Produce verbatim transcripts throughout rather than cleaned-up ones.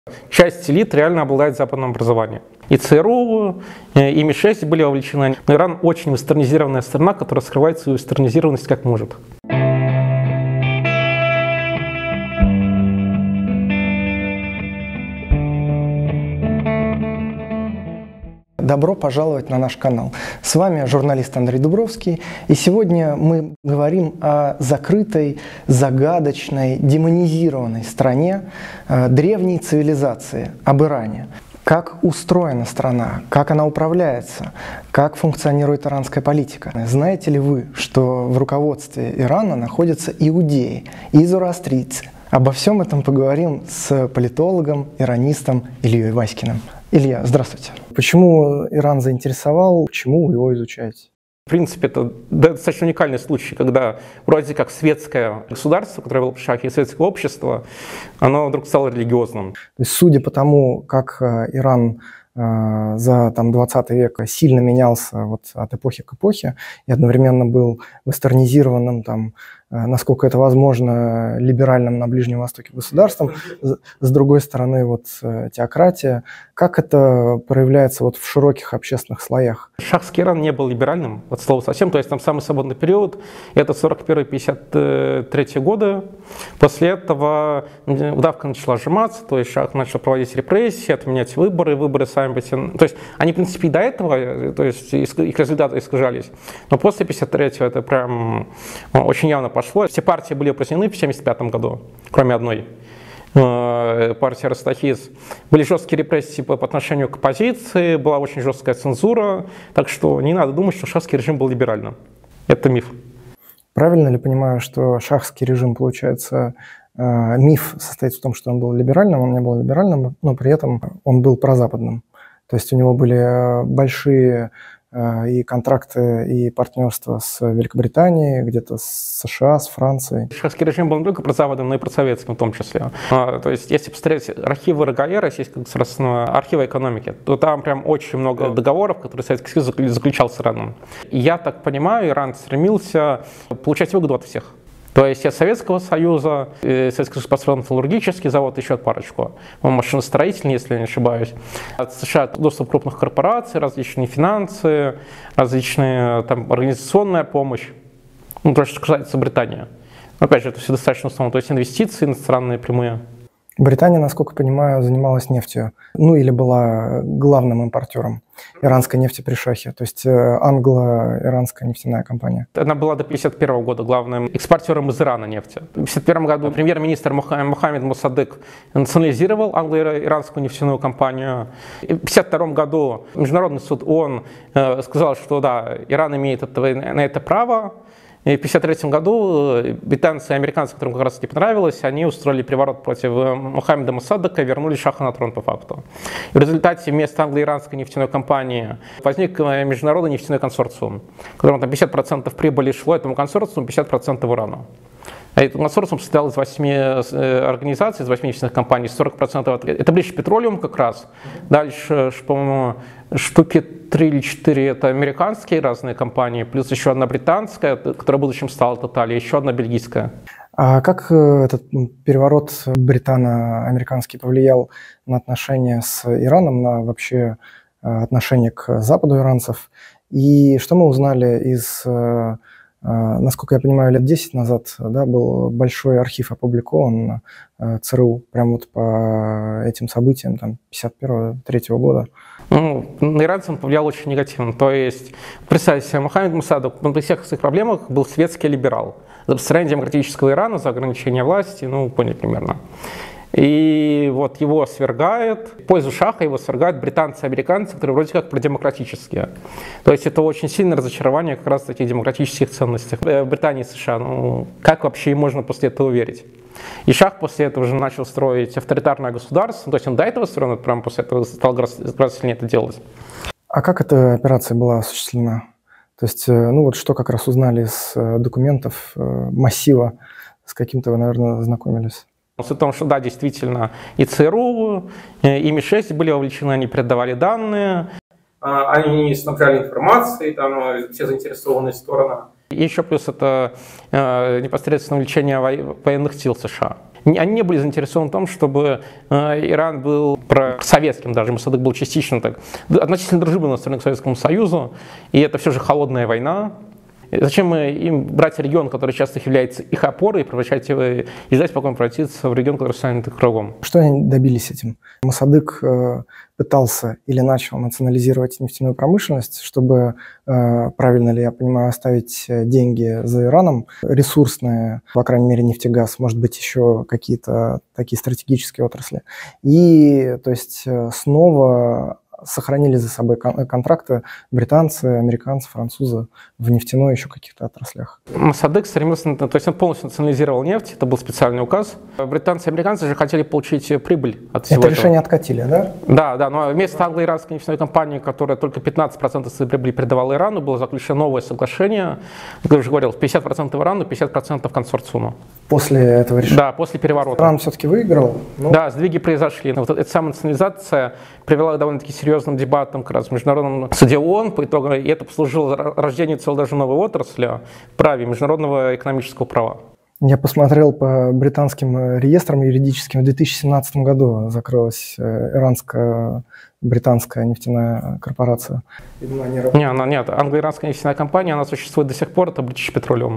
Часть элит реально обладает западным образованием. И ЦРУ, и эм шесть были вовлечены. Но Иран очень вестернизированная страна, которая скрывает свою вестернизированность как может. Добро пожаловать на наш канал. С вами журналист Андрей Дубровский, и сегодня мы говорим о закрытой, загадочной, демонизированной стране, э, древней цивилизации, об Иране. Как устроена страна, как она управляется, как функционирует иранская политика. Знаете ли вы, что в руководстве Ирана находятся иудеи и зороастрийцы? Обо всем этом поговорим с политологом, иранистом Ильей Васькиным. Илья, здравствуйте. Почему Иран заинтересовал, почему вы его изучаете? В принципе, это достаточно уникальный случай, когда вроде как светское государство, которое было при шахе, светское общество, оно вдруг стало религиозным. То есть, судя по тому, как Иран э, за там, двадцатый век сильно менялся вот, от эпохи к эпохе и одновременно был вестернизированным, там, э, насколько это возможно, либеральным на Ближнем Востоке государством, с, с другой стороны вот, э, теократия, как это проявляется вот, в широких общественных слоях? Шахский Иран не был либеральным, от слова совсем, то есть там самый свободный период, это сорок первый — пятьдесят третий годы. После этого удавка начала сжиматься, то есть шах начал проводить репрессии, отменять выборы, выборы сами по себе. То есть они, в принципе, и до этого, то есть их результаты искажались, но после пятьдесят третьего это прям очень явно пошло. Все партии были упразднены в семьдесят пятом году, кроме одной. Партия Ростахиз. Были жесткие репрессии по отношению к оппозиции, была очень жесткая цензура, так что не надо думать, что шахский режим был либеральным. Это миф. Правильно ли понимаю, что шахский режим, получается, миф состоит в том, что он был либеральным, он не был либеральным, но при этом он был прозападным. То есть у него были большие и контракты, и партнерства с Великобританией, где-то с США, с Францией. Шахский режим был не только прозападным, но и просоветским в том числе. А, то есть, если посмотреть архивы РГАЭ, Российского государственного архива экономики, то там прям очень много договоров, которые Советский Союз заключал с Ираном. И я так понимаю, Иран стремился получать выгоду от всех. То есть от Советского Союза, Советский Союз построил металлургический завод, еще от парочку, машиностроительный, если я не ошибаюсь. От США доступ крупных корпораций, различные финансы, различная там, организационная помощь. Ну, то, что касается Британии. Но, опять же, это все достаточно условно. То есть инвестиции иностранные прямые. Британия, насколько понимаю, занималась нефтью, ну или была главным импортером иранской нефти при шахе, то есть англо-иранская нефтяная компания. Она была до пятьдесят первого года главным экспортером из Ирана нефти. В пятьдесят первом году премьер-министр Мохаммед Мосаддек национализировал англо-иранскую нефтяную компанию. В пятьдесят втором году Международный суд ООН сказал, что да, Иран имеет на это право. И в пятьдесят третьем году британцы и американцы, которым как раз это понравилось, они устроили переворот против Мохаммеда Мосаддека и вернули шаха на трон по факту. И в результате вместо англо-иранской нефтяной компании возник международный нефтяной консорциум, в котором там пятьдесят процентов прибыли шло этому консорциуму, пятьдесят процентов Ирану. А этот консорциум состоял из восьми организаций, из восьми нефтяных компаний, сорок процентов это British Petroleum как раз. Дальше, по-моему, штуки три или четыре это американские разные компании, плюс еще одна британская, которая в будущем стала Total, и еще одна бельгийская. А как этот переворот британо-американский повлиял на отношения с Ираном, на вообще отношение к Западу иранцев? И что мы узнали из... Насколько я понимаю, лет десять назад да, был большой архив опубликован на ЦРУ прямо вот по этим событиям там, пятьдесят первого — третьего года. Ну, на иранцев он повлиял очень негативно. То есть, представьте себе, Мохаммед Мосаддек при всех своих проблемах был светский либерал. За построение демократического Ирана, за ограничение власти, ну, поняли примерно. И вот его свергает, в пользу шаха его свергают британцы и американцы, которые вроде как продемократические. То есть это очень сильное разочарование как раз в таких демократических ценностях в Британии и США. Ну, как вообще можно после этого верить? И шах после этого же начал строить авторитарное государство, то есть он до этого строил, прямо после этого стал гораздо сильнее это делать. А как эта операция была осуществлена? То есть, ну вот что как раз узнали из документов массива, с каким-то вы, наверное, знакомились? О том, что да, действительно, и ЦРУ, и эм шесть были вовлечены, они передавали данные, они снабжали информацией, там все заинтересованные стороны. И еще плюс это э, непосредственно увеличение военных сил США. они не были заинтересованы в том, чтобы Иран был просоветским, даже Моссадек был частично так, относительно дружелюбно настроен к Советскому Союзу, и это все же холодная война. Зачем им брать регион, который часто является их опорой, и превращать его, и ждать, пока он превратится в регион, который станет их врагом? Что они добились этим? Моссадек пытался или начал национализировать нефтяную промышленность, чтобы, правильно ли я понимаю, оставить деньги за Ираном, ресурсные, по крайней мере, нефтегаз, может быть, еще какие-то такие стратегические отрасли. И, то есть, снова сохранили за собой контракты британцы, американцы, французы в нефтяной еще каких-то отраслях. Моссадек стремился, то есть он полностью национализировал нефть, это был специальный указ. Британцы и американцы же хотели получить прибыль от всего Это этого. решение откатили, да? Да, да, но вместо англо-иранской нефтяной компании, которая только пятнадцать процентов своей прибыли передавала Ирану, было заключено новое соглашение, как я уже говорил, пятьдесят процентов Ирану, пятьдесят процентов консорциуму. После этого решения? Да, после переворота. Иран все-таки выиграл? Но... Да, сдвиги произошли. Вот эта самая национализация привела к довольно-таки серьезным дебатам как раз в Международном суде ООН, по итогу, и это послужило рождению целой даже новой отрасли в праве международного экономического права. Я посмотрел по британским реестрам юридическим. В две тысячи семнадцатом году закрылась иранская британская нефтяная корпорация. Видимо, они работают... Не, она, нет, англо-иранская нефтяная компания, она существует до сих пор, это British Petroleum.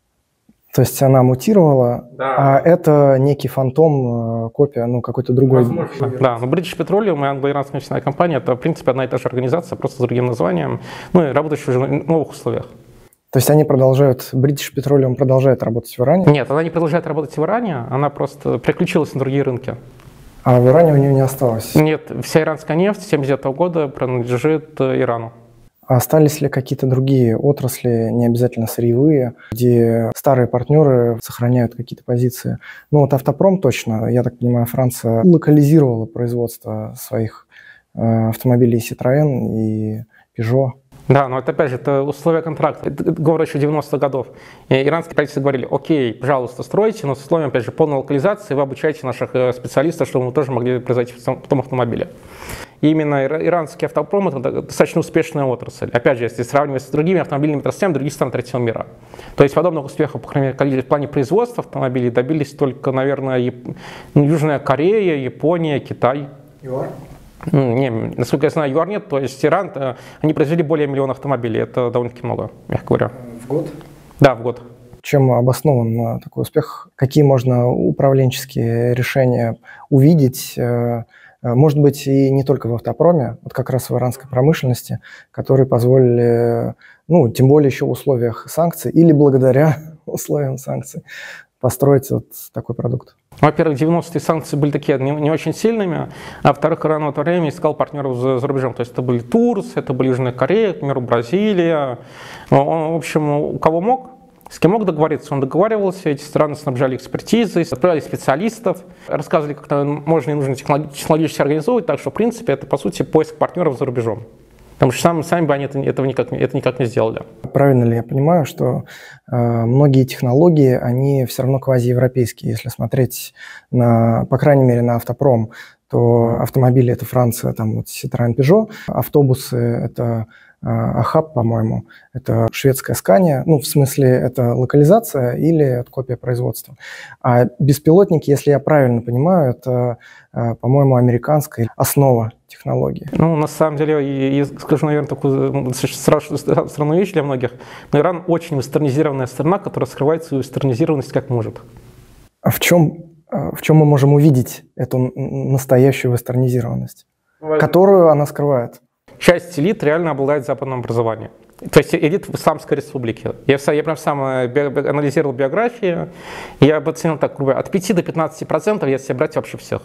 То есть она мутировала, да. А это некий фантом, копия, ну какой-то другой. Возможно. Да, но British Petroleum и англо-иранская нефтяная компания — это в принципе одна и та же организация, просто с другим названием, ну и работающая уже в новых условиях. То есть они продолжают, British Petroleum продолжает работать в Иране? Нет, она не продолжает работать в Иране, она просто переключилась на другие рынки. А в Иране у нее не осталось? Нет, вся иранская нефть с семьдесят девятого года принадлежит Ирану. А остались ли какие-то другие отрасли, не обязательно сырьевые, где старые партнеры сохраняют какие-то позиции? Ну вот автопром точно, я так понимаю, Франция локализировала производство своих э, автомобилей Citroën и Peugeot. Да, но это опять же это условия контракта. Это говорят еще девяностых годов. И иранские правительства говорили: окей, пожалуйста, стройте, но с условием, опять же, полной локализации, вы обучаете наших специалистов, чтобы мы тоже могли производить в том автомобиле. И именно иранский автопром — это достаточно успешная отрасль. Опять же, если сравнивать с другими автомобильными отраслями других стран третьего мира. То есть подобных успехов, по крайней мере, в плане производства автомобилей добились только, наверное, Яп... Южная Корея, Япония, Китай. ЮАР? Не, насколько я знаю, ЮАР нет. То есть Иран, они произвели более миллиона автомобилей. Это довольно-таки много, мягко говоря. В год? Да, в год. Чем обоснован такой успех? Какие можно управленческие решения увидеть? Может быть, и не только в автопроме, вот как раз в иранской промышленности, которые позволили, ну, тем более еще в условиях санкций или благодаря условиям санкций, построить вот такой продукт. Во-первых, девяностые санкции были такие не, не очень сильными, а во-вторых, Иран в это время искал партнеров за, за рубежом. То есть это были Турция, это были Южная Корея, к примеру, Бразилия. Он, в общем, у кого мог, с кем мог договориться, он договаривался. Эти страны снабжали экспертизой, отправляли специалистов, рассказывали, как можно и нужно технологически организовывать. Так что, в принципе, это, по сути, поиск партнеров за рубежом. Потому что сами, сами бы они это, этого никак, это никак не сделали. Правильно ли я понимаю, что э, многие технологии, они все равно квазиевропейские? Если смотреть, на, по крайней мере, на автопром, то автомобили — это Франция, там вот Citroën, Peugeot, автобусы — это Ахаб, по-моему, это шведская Scania, ну, в смысле, это локализация или это копия производства. А беспилотники, если я правильно понимаю, это, по-моему, американская основа технологии. Ну, на самом деле, я скажу, наверное, такую страшную страну вещь для многих, но Иран очень вестернизированная страна, которая скрывает свою вестернизированность как может. А в чем, в чем мы можем увидеть эту настоящую вестернизированность, Возможно. которую она скрывает? Часть элит реально обладает западным образованием. То есть элит в Исламской республике. Я, я прям сам анализировал биографии, я бы оценил так, грубо, от пяти до пятнадцати процентов, если брать вообще всех.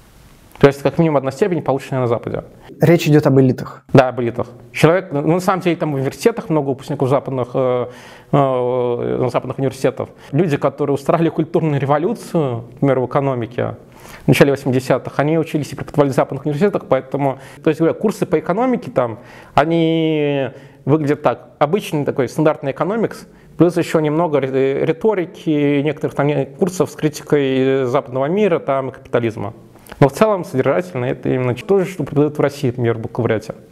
То есть как минимум одна степень, полученная на Западе. Речь идет об элитах? Да, об элитах. Человек, ну, на самом деле там в университетах много выпускников западных, э, э, западных университетов. Люди, которые устраивали культурную революцию, например, в экономике, в начале восьмидесятых, они учились и преподавали в западных университетах, поэтому, то есть, говоря, курсы по экономике там, они выглядят так, обычный такой стандартный экономикс, плюс еще немного риторики, некоторых там курсов с критикой западного мира там, и капитализма. Но в целом содержательно это именно то же, что преподают в России, например, в бакалавриате.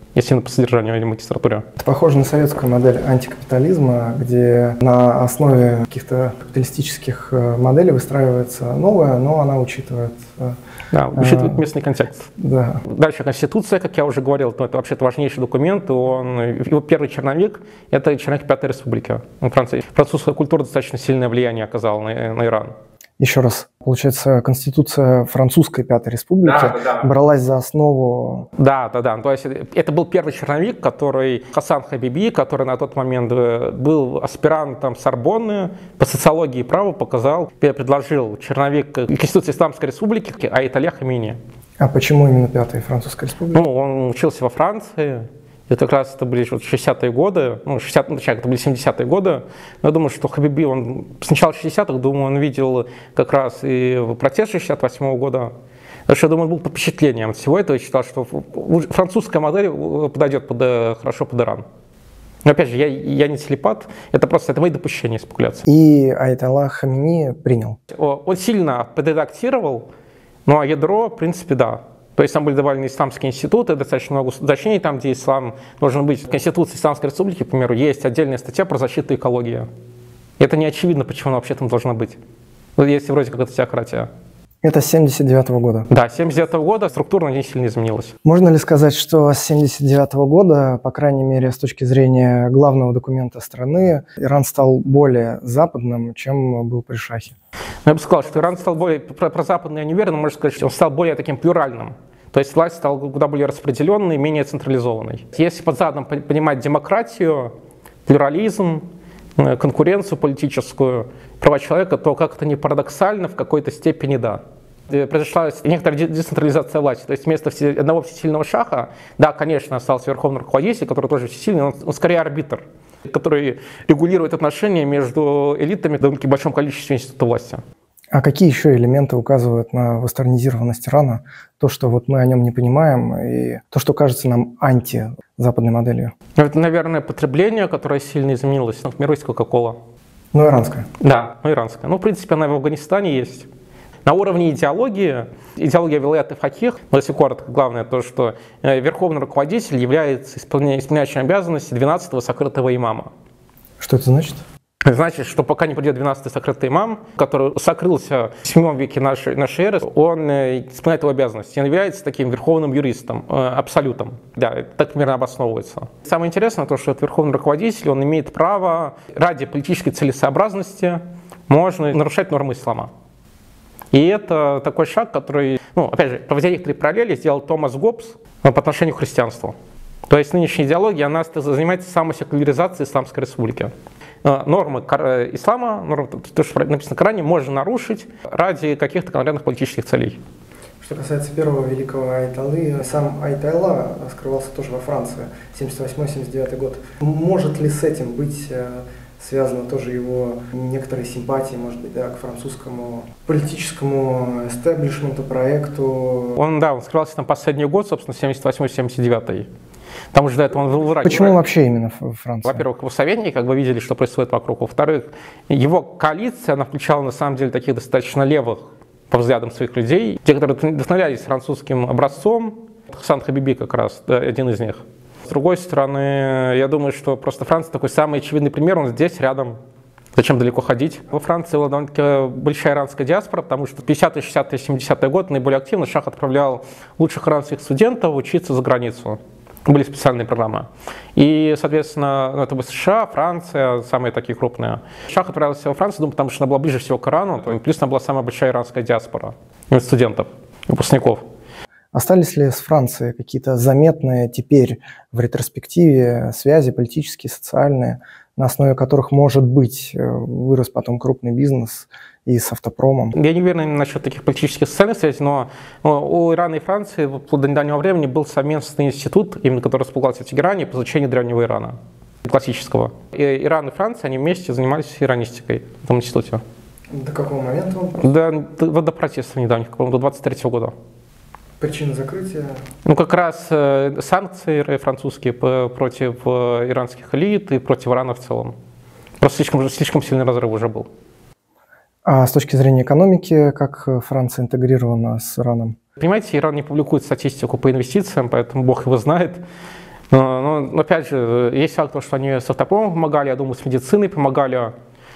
если по содержанию или магистратуре. Это похоже на советскую модель антикапитализма, где на основе каких-то капиталистических моделей выстраивается новая, но она учитывает... Да, учитывает местный контекст. Да. Дальше Конституция, как я уже говорил, это вообще-то важнейший документ. Он, его первый черновик – это черновик Пятой Республики. Франция, французская культура достаточно сильное влияние оказала на, на Иран. Еще раз, получается, Конституция Французской Пятой Республики да, да, да. бралась за основу... Да, да, да. То есть это был первый черновик, который Хасан Хабиби, который на тот момент был аспирантом Сорбонны по социологии и праву, показал, предложил черновик Конституции Исламской Республики Аятолля Хамини. А почему именно Пятая Французская Республика? Ну, он учился во Франции. Это как раз это были шестидесятые годы, ну, шестидесятые, ну, это были семидесятые годы. Но я думаю, что Хабиби, он с начала шестидесятых, думаю, он видел как раз и протест шестьдесят восьмого года. Потому что, я думаю, он был под впечатлением от всего этого и считал, что французская модель подойдет под, хорошо под Иран. Но опять же, я, я не телепат, это просто это мои допущения, спекуляции. И Аятолла Хамини принял? Он сильно подредактировал, ну а ядро, в принципе, да. То есть там были довольно исламские институты, достаточно много уточнений там, где ислам должен быть. В Конституции Исламской Республики, к примеру, есть отдельная статья про защиту экологии. И это не очевидно, почему она вообще там должна быть. Ну, если вроде как это теократия. Это с семьдесят девятого года? Да, с семьдесят девятого года структурно не сильно изменилась. Можно ли сказать, что с семьдесят девятого года, по крайней мере, с точки зрения главного документа страны, Иран стал более западным, чем был при Шахе? Я бы сказал, что Иран стал более, про, про западный я не уверен, но можно сказать, что он стал более таким плюральным. То есть власть стала куда более распределенной, менее централизованной. Если под задом понимать демократию, плюрализм, конкуренцию политическую, права человека, то как-то не парадоксально в какой-то степени да. Произошла некоторая децентрализация власти. То есть вместо одного всесильного шаха, да, конечно, остался верховный руководитель, который тоже всесильный, но он скорее арбитр, который регулирует отношения между элитами в довольно большом количестве институтов власти. А какие еще элементы указывают на вестернизированность Ирана? То, что вот мы о нем не понимаем, и то, что кажется нам антизападной моделью? Это, наверное, потребление, которое сильно изменилось. Например, есть Кока-Кола. Ну, иранская. Да, ну, иранская. Ну, в принципе, она в Афганистане есть. На уровне идеологии, идеология вилаят и факих, но если коротко, главное то, что верховный руководитель является исполняющим обязанности двенадцатого сокрытого имама. Что это значит? Значит, что пока не придет двенадцатый сокрытый имам, который сокрылся в седьмом веке нашей, нашей эры, он исполняет его обязанности. Он является таким верховным юристом, абсолютом. Да, это так примерно обосновывается. Самое интересное то, что этот верховный руководитель, он имеет право ради политической целесообразности можно нарушать нормы ислама. И это такой шаг, который, ну, опять же, проводя некоторые параллели, сделал Томас Гоббс по отношению к христианству. То есть нынешняя идеология, она занимается самосекуляризацией Исламской Республики. Нормы ислама, нормы, то, что написано в Коране, можно нарушить ради каких-то конкретных политических целей. Что касается первого великого Аятоллы, сам Аятолла скрывался тоже во Франции, семьдесят восьмой — семьдесят девятый год. Может ли с этим быть связано тоже его некоторые симпатии, может быть, да, к французскому политическому эстеблишменту, проекту? Он, да, он скрывался там последний год, собственно, семьдесят восьмой — семьдесят девятый. Там уже до этого он был в Ираке. Почему вообще именно в Франции? Во-первых, его советники, как бы видели, что происходит вокруг. Во-вторых, его коалиция, она включала на самом деле таких достаточно левых по взглядам своих людей, те, которые вдохновлялись французским образцом. Хасан Хабиби как раз, да, один из них. С другой стороны, я думаю, что просто Франция такой самый очевидный пример, он здесь, рядом. Зачем далеко ходить? Во Франции была довольно-таки большая иранская диаспора, потому что в пятидесятые, шестидесятые, семидесятые годы наиболее активно Шах отправлял лучших иранских студентов учиться за границу. Были специальные программы. И, соответственно, ну, это были США, Франция, самые такие крупные. Шах отправился во Францию, думаю, потому что она была ближе всего к Ирану, плюс она была самая большая иранская диаспора студентов, выпускников. Остались ли с Францией какие-то заметные теперь в ретроспективе связи политические, социальные, на основе которых, может быть, вырос потом крупный бизнес и с автопромом? Я не уверен насчет таких политических социальных связей, но у Ирана и Франции вплоть до недавнего времени был совместный институт, именно который располагался в Тегеране, по изучению древнего Ирана, классического. И Иран и Франция, они вместе занимались иранистикой в этом институте. До какого момента он? До, до, до протестов недавних, до двадцать третьего года. Причина закрытия? Ну, как раз э, санкции французские против э, иранских элит и против Ирана в целом. Просто слишком, слишком сильный разрыв уже был. А с точки зрения экономики, как Франция интегрирована с Ираном? Понимаете, Иран не публикует статистику по инвестициям, поэтому бог его знает. Но, но опять же, есть факт, что они с автопромом помогали, я думаю, с медициной помогали.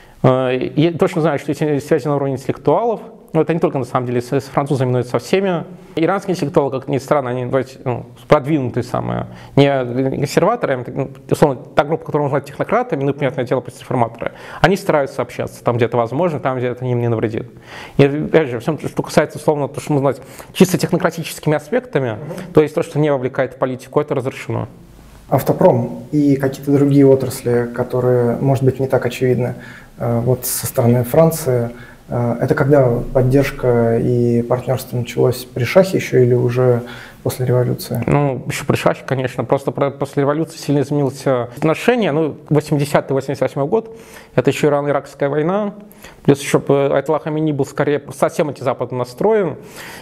Я точно знаю, что эти связи на уровне интеллектуалов. Но это не только, на самом деле, с, с французами, но и со всеми. Иранские интеллектуалы, как ни странно, они ну, продвинутые самые. Не консерваторы, ну, условно, та группа, которую можно назвать технократами, ну, понятное дело, реформаторы, они стараются общаться там, где это возможно, там, где это им не навредит. И, опять же, все, что касается, условно, то, что можно назвать чисто технократическими аспектами, mm-hmm. то есть то, что не вовлекает в политику, это разрешено. Автопром и какие-то другие отрасли, которые, может быть, не так очевидны, вот со стороны Франции, это когда поддержка и партнерство началось при Шахе еще или уже после революции? Ну, еще при Шахе, конечно. Просто после революции сильно изменилось отношение. Ну, восьмидесятый — восемьдесят восьмой год, это еще Ирано-Иракская война. Плюс еще Айтолла Хамини был скорее совсем антизападно настроен.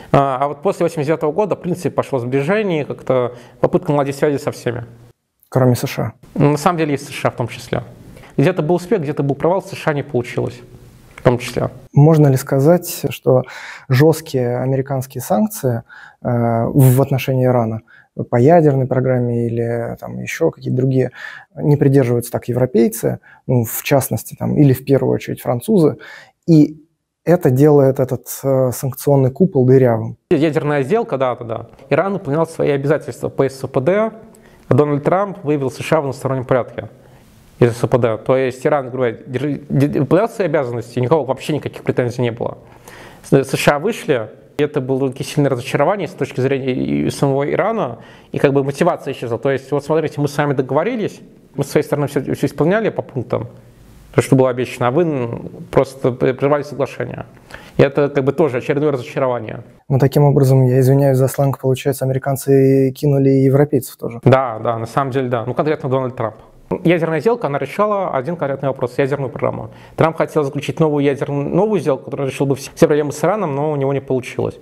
А вот после восемьдесят девятого года, в принципе, пошло сближение, как-то попытка наладить связи со всеми. Кроме США? На самом деле, и США в том числе. Где-то был успех, где-то был провал, в США не получилось. В том числе. Можно ли сказать, что жесткие американские санкции э, в отношении Ирана по ядерной программе или там, еще какие-то другие не придерживаются так европейцы, ну, в частности, там, или в первую очередь французы, и это делает этот э, санкционный купол дырявым? Ядерная сделка, да, да, да. Иран выполнял свои обязательства по СПД, а Дональд Трамп выявил США в одностороннем порядке из СПД. То есть Иран, говорю, выполнял свои обязанности, никого вообще никаких претензий не было. США вышли, и это было такое сильное разочарование с точки зрения и самого Ирана, и как бы мотивация исчезла. То есть, вот смотрите, мы с вами договорились, мы с своей стороны все, все исполняли по пунктам, то, что было обещано, а вы просто прервали соглашение. И это как бы тоже очередное разочарование. Ну, таким образом, я извиняюсь за сленг, получается, американцы кинули и европейцев тоже. Да, да, на самом деле, да. Ну, конкретно Дональд Трамп. Ядерная сделка, она решала один конкретный вопрос – ядерную программу. Трамп хотел заключить новую ядерную новую сделку, которая решила бы все проблемы с Ираном, но у него не получилось.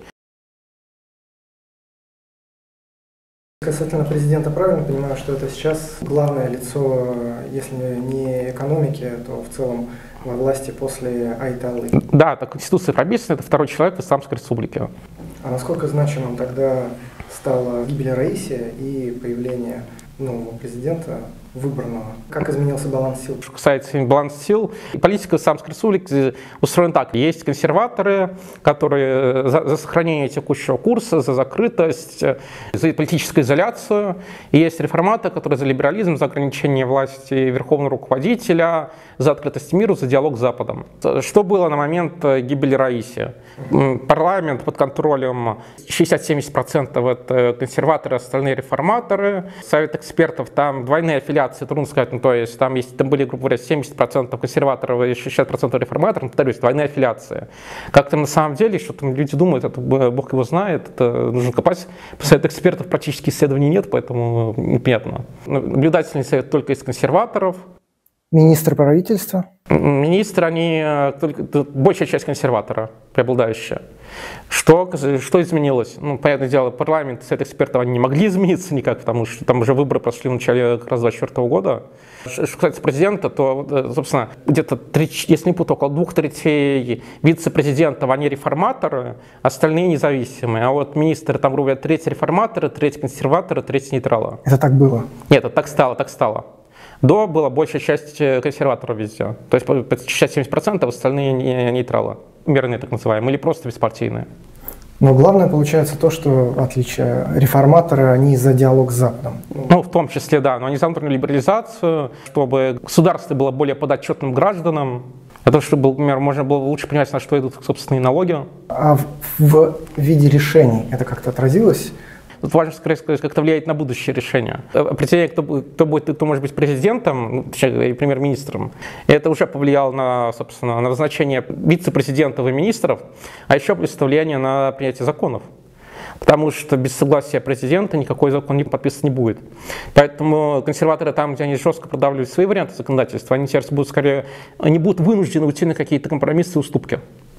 Касательно президента, правильно понимаю, что это сейчас главное лицо, если не экономики, то в целом во власти после Айталы? Да, так Конституция прописана, это второй человек в Исламской республике. А насколько значимым тогда стала гибель Раиси и появление нового президента, выбранного? Как изменился баланс сил? Что касается баланса сил, политика Исламской республики устроена так. Есть консерваторы, которые за, за сохранение текущего курса, за закрытость, за политическую изоляцию. И есть реформаторы, которые за либерализм, за ограничение власти верховного руководителя, за открытость миру, за диалог с Западом. Что было на момент гибели Раиси? Парламент под контролем шестьдесят-семьдесят процентов это консерваторы, остальные реформаторы. Совет экспертов, там двойные аффилиации, трудно сказать, ну, то есть там, есть, там были, грубо говоря, семьдесят процентов консерваторов и шестьдесят процентов реформаторов, повторюсь, двойные аффилиации. Как там на самом деле, что там люди думают, это бог его знает, это нужно копать. По совету экспертов практически исследований нет, поэтому непонятно. Наблюдательный совет только из консерваторов. Министры правительства? Министры, они, только, большая часть консерватора, преобладающая. Что, что изменилось? Ну, понятное дело, парламент, совет экспертов, они не могли измениться никак, потому что там уже выборы прошли в начале как раз двадцать четвёртого года. Что касается президента, то, собственно, где-то, если не путаю, около двух третей вице-президентов, они реформаторы, остальные независимые. А вот министры, там, грубо говоря, треть реформаторы, треть консерваторы, треть нейтралы. Это так было? Нет, это так стало, так стало. До была большая часть консерваторов везде. То есть шестьдесят-семьдесят процентов, остальные нейтралы, мирные так называемые, или просто беспартийные. Но главное получается то, что, в отличие реформаторы, они за диалог с Западом. Ну, в том числе, да, но они за внутреннюю либерализацию, чтобы государство было более подотчетным гражданам. Это чтобы, например, можно было лучше понимать, на что идут собственные налоги. А в, в виде решений это как-то отразилось? Тут важно скорее сказать, как это влияет на будущее решение. Определение, кто, кто, будет, кто может быть президентом и премьер-министром, это уже повлияло на, собственно, на назначение вице-президентов и министров, а еще плюс влияние на принятие законов. Потому что без согласия президента никакой закон не подписан не будет. Поэтому консерваторы там, где они жестко продавливают свои варианты законодательства, они сейчас будут скорее, они будут вынуждены уйти на какие-то компромиссы и уступки.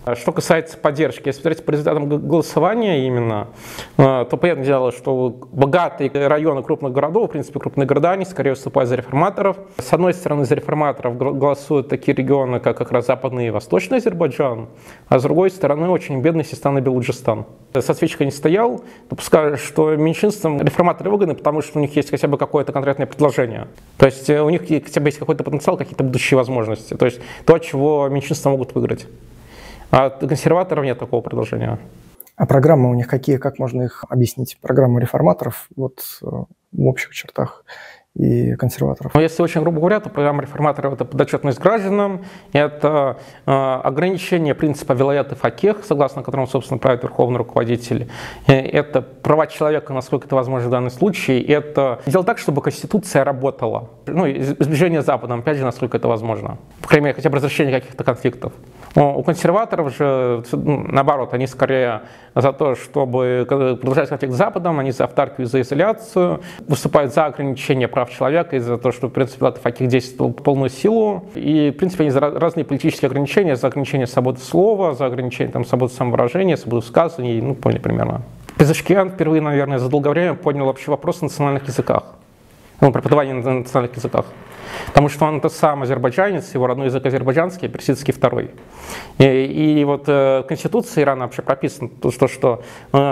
Что касается поддержки, если смотреть по результатам голосования именно, то понятное дело, что богатые районы крупных городов, в принципе, крупные города, они скорее выступают за реформаторов. С одной стороны, за реформаторов голосуют такие регионы, как как раз Западный и Восточный Азербайджан, а с другой стороны, очень бедный Систан и Белуджистан. Со свечкой не стоял, допускаю, что меньшинствам реформаторы выгодны, потому что у них есть хотя бы какое-то конкретное предложение. То есть у них хотя бы есть какой-то потенциал, какие-то будущие возможности. То есть то, от чего меньшинства могут выиграть. А у консерваторов нет такого предложения. А программы у них какие? Как можно их объяснить? Программы реформаторов вот в общих чертах и консерваторов. Но если очень грубо говоря, то программа реформаторов — это подотчетность гражданам, это э, ограничение принципа вилаят и факих, согласно которому, собственно, правит верховный руководитель. Это права человека, насколько это возможно в данном случае. Это делать так, чтобы Конституция работала. Ну, избежание Западом, опять же, насколько это возможно. По крайней мере, хотя бы разрешение каких-то конфликтов. У консерваторов же, наоборот, они скорее за то, чтобы продолжать конфликт с Западом, они за автаркию, за изоляцию, выступают за ограничение прав человека и за то, что, в принципе, факих действовал в полную силу. И, в принципе, они за разные политические ограничения, за ограничение свободы слова, за ограничение там, свободы самовыражения, свободы высказываний, ну, поняли примерно. Пезешкиан впервые, наверное, за долгое время поднял вообще вопрос о национальных языках, ну, преподавание на национальных языках. Потому что он тот сам азербайджанец, его родной язык азербайджанский, персидский второй. И, и вот э, в Конституции Ирана вообще прописано, то, что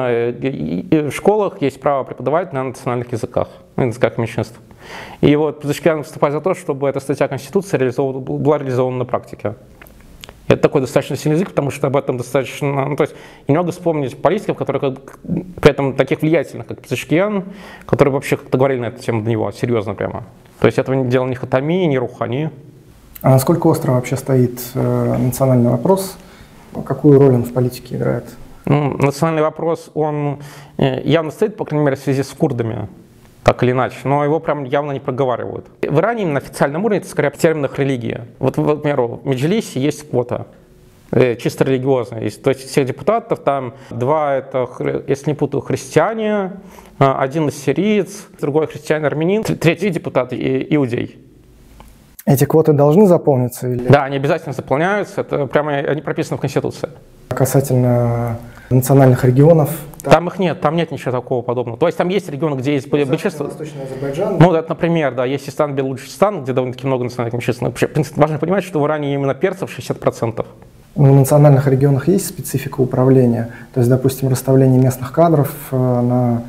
э, в школах есть право преподавать на национальных языках, на языках меньшинств. И вот Пезешкиан выступает за то, чтобы эта статья Конституции реализована, была реализована на практике. Это такой достаточно сильный язык, потому что об этом достаточно... Ну, то есть немного вспомнить политиков, которые как, при этом таких влиятельных, как Пезешкиан, которые вообще как-то говорили на эту тему до него, серьезно прямо. То есть этого не делал ни Хатами, ни Рухани. А насколько остро вообще стоит э, национальный вопрос? Какую роль он в политике играет? Ну, национальный вопрос, он э, явно стоит, по крайней мере, в связи с курдами, так или иначе, но его прям явно не проговаривают. В Иране на официальном уровне это скорее в терминах религии. Вот, например, в Меджлисе есть квота, э, чисто религиозная. То есть всех депутатов там два, это, если не путаю, христиане, один ассириец, другой христианин-армянин, третий депутат иудей. Эти квоты должны заполниться? Или... Да, они обязательно заполняются, это прямо они прописаны в Конституции. Касательно национальных регионов? Там, там их нет, там нет ничего такого подобного. То есть там есть регионы, где есть большинство. Восточный Азербайджан? Ну, это, например, да, есть Систан, Белуджистан, где довольно-таки много национальных меньшинств. Но, в принципе, важно понимать, что в Иране именно перцев шестьдесят процентов. В национальных регионах есть специфика управления? То есть, допустим, расставление местных кадров на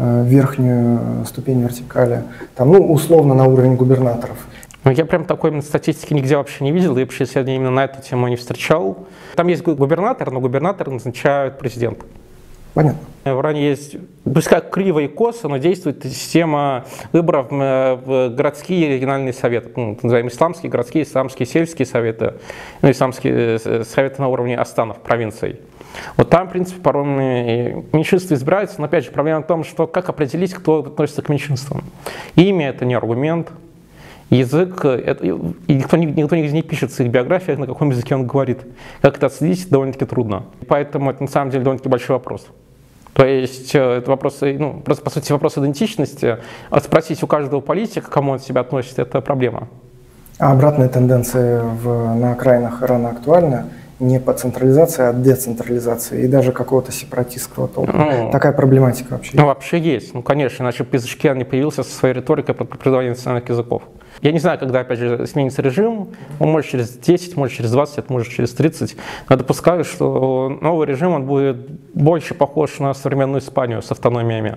верхнюю ступень вертикали, там, ну, условно на уровень губернаторов. Ну, я прям такой статистики нигде вообще не видел, и вообще сегодня именно на эту тему не встречал. Там есть губернатор, но губернатор назначает президент. Понятно. В Иране есть, пускай криво и косо, но действует система выборов в городские и региональные советы. Ну, называем исламские, городские, исламские, сельские советы, ну, исламские советы на уровне астанов, провинций. Вот там, в принципе, порой меньшинства избираются, но опять же проблема в том, что как определить, кто относится к меньшинствам. Имя — это не аргумент, язык, это, и никто, никто нигде не пишет в своих биографиях, на каком языке он говорит. Как это отследить, довольно-таки трудно. Поэтому это на самом деле довольно-таки большой вопрос. То есть это вопрос, ну, просто по сути вопрос идентичности. А спросить у каждого политика, к кому он себя относит, это проблема. А обратная тенденция в, на окраинах Ирана актуальна? Не по централизации, а децентрализации и даже какого-то сепаратистского толка. Ну, такая проблематика вообще есть? Ну, вообще есть. Ну, конечно, иначе Пезешкиан не появился со своей риторикой по преподаванию национальных языков. Я не знаю, когда, опять же, сменится режим. Он может через десять, может через двадцать лет, может через тридцать. Но допускаю, что новый режим он будет больше похож на современную Испанию с автономиями.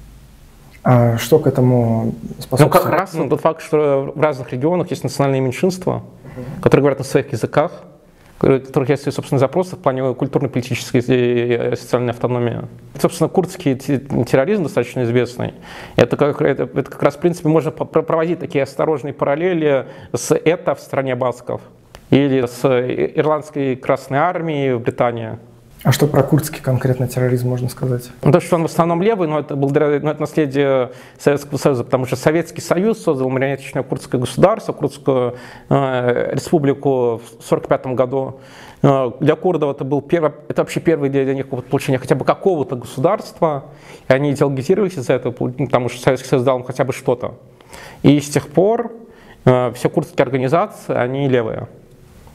А что к этому способствует? Ну, как раз ну, тот факт, что в разных регионах есть национальные меньшинства, uh-huh. которые говорят на своих языках, у которых есть свои собственные запросы в плане культурно-политической и социальной автономии. Собственно, курдский терроризм достаточно известный. Это как, это, это как раз, в принципе, можно проводить такие осторожные параллели с это в стране басков или с ирландской Красной Армией в Британии. А что про курдский конкретно терроризм можно сказать? Ну, то, что он в основном левый, но это благодаря но это наследие Советского Союза, потому что Советский Союз создал марионеточное курдское государство, Курдскую э, республику в сорок пятом году. Э, для курдов это был первый, это вообще первый для, для них получение хотя бы какого-то государства, и они идеологизировались из-за этого, потому что Советский Союз дал им хотя бы что-то. И с тех пор э, все курдские организации, они левые.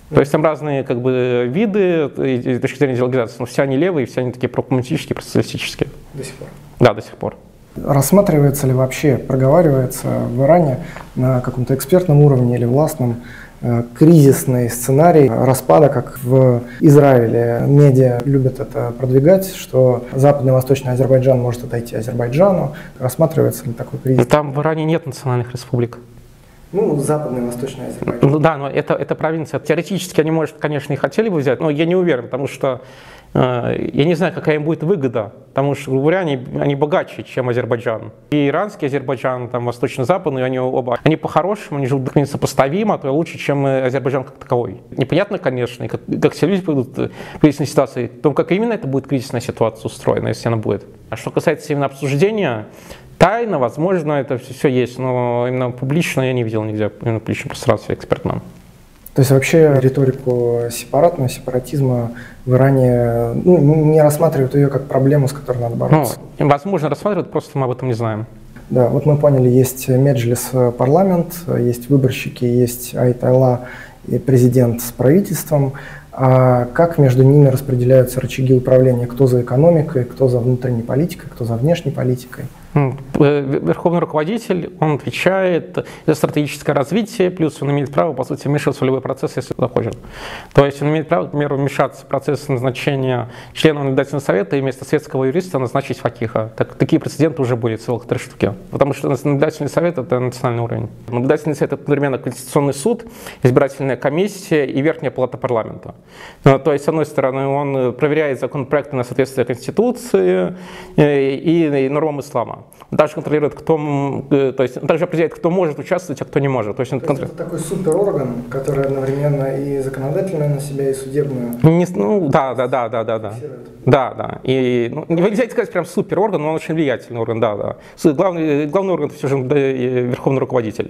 То есть там разные как бы виды и точки зрения идеологизации, но все они левые, все они такие прокоммунистические, просоциалистические. До сих пор? Да, до сих пор. Рассматривается ли вообще, проговаривается в Иране на каком-то экспертном уровне или властном э, кризисный сценарий распада, как в Израиле? Медиа любят это продвигать, что Западный и Восточный Азербайджан может отойти Азербайджану. Рассматривается ли такой кризис? Там в Иране нет национальных республик. Ну, Западный и Восточный Азербайджан. Ну, да, но это, это провинция. Теоретически они, может, конечно, и хотели бы взять, но я не уверен, потому что э, я не знаю, какая им будет выгода, потому что, грубо говоря, они, они богаче, чем Азербайджан. И иранский Азербайджан, там, восточно-западный, они оба, они по-хорошему, они живут несопоставимо, то лучше, чем Азербайджан как таковой. Непонятно, конечно, и как, как все люди пойдут в кризисной ситуации, о том, как именно это будет кризисная ситуация устроена, если она будет. А что касается именно обсуждения, тайно, возможно, это все есть, но именно публично я не видел нигде, именно в публичном пространстве экспертном. То есть вообще риторику сепаратного, сепаратизма в Иране ну, не рассматривают ее как проблему, с которой надо бороться? Ну, возможно, рассматривают, просто мы об этом не знаем. Да, вот мы поняли, есть Меджлис, парламент, есть выборщики, есть Айтайла и президент с правительством. А как между ними распределяются рычаги управления? Кто за экономикой, кто за внутренней политикой, кто за внешней политикой? Верховный руководитель, он отвечает за стратегическое развитие, плюс он имеет право, по сути, вмешиваться в любой процесс, если захочет. То есть он имеет право, например, вмешаться в процесс назначения члена наблюдательного совета и вместо светского юриста назначить факиха. Так, такие прецеденты уже были, целых три штуки. Потому что наблюдательный совет – это национальный уровень. Наблюдательный совет – это одновременно Конституционный суд, избирательная комиссия и Верхняя палата парламента. То есть, с одной стороны, он проверяет законопроекты на соответствие Конституции и нормам ислама. Он также контролирует, кто, то есть он также определяет, кто может участвовать, а кто не может. То есть, он то есть это такой суперорган, который одновременно и законодательную на себя, и судебную. Не, ну да, да, да, да, да, да. Да, да. И ну, нельзя сказать прям суперорган, но он очень влиятельный орган, да, да. Главный, главный орган это все же верховный руководитель.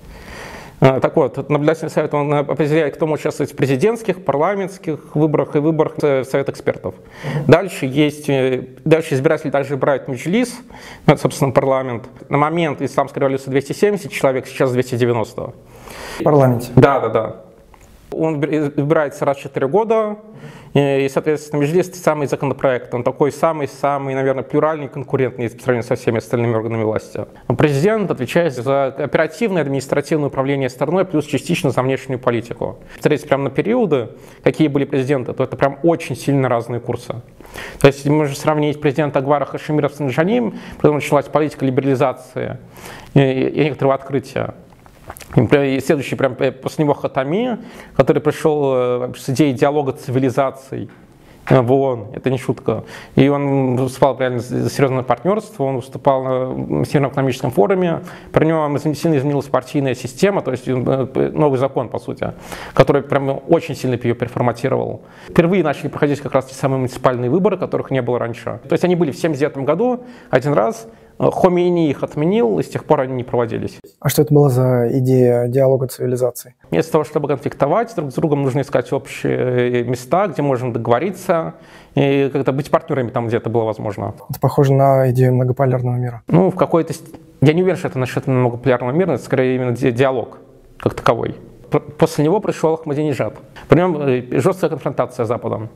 Так вот, наблюдательный совет он определяет, кто может участвовать в президентских, парламентских выборах и выборах в совет экспертов. Mm-hmm. Дальше есть, дальше избиратели также избирают Меджлис, это, собственно, парламент. На момент исламской революции двести семьдесят человек, сейчас двести девяносто. В парламенте? Да, да, да. Он избирается раз в четыре года, и, соответственно, Меджлис – это самый законопроект. Он такой самый-самый, наверное, плюральный, конкурентный по сравнению со всеми остальными органами власти. Президент отвечает за оперативное административное управление страной, плюс частично за внешнюю политику. Смотреть прямо на периоды, какие были президенты, то это прям очень сильно разные курсы. То есть мы можем сравнить президента Агвара Хашимира с Наджаним, потом началась политика либерализации и, и некоторого открытия. И следующий, прям после него Хатами, который пришел с идеей диалога цивилизаций в ООН, это не шутка. И он выступал реально за серьезное партнерство, он выступал на Всемирном экономическом форуме, при нем сильно изменилась партийная система, то есть новый закон, по сути, который прям очень сильно ее переформатировал. Впервые начали проходить как раз те самые муниципальные выборы, которых не было раньше. То есть они были в семьдесят девятом году один раз, Хомейни их отменил, и с тех пор они не проводились. А что это была за идея диалога цивилизаций? Вместо того, чтобы конфликтовать друг с другом, нужно искать общие места, где можно договориться и как-то быть партнерами там, где это было возможно. Это похоже на идею многополярного мира. Ну, в какой-то... Я не уверен, что это насчет многополярного мира, это скорее именно диалог как таковой. После него пришел Ахмадинежад. При нем жесткая конфронтация с Западом.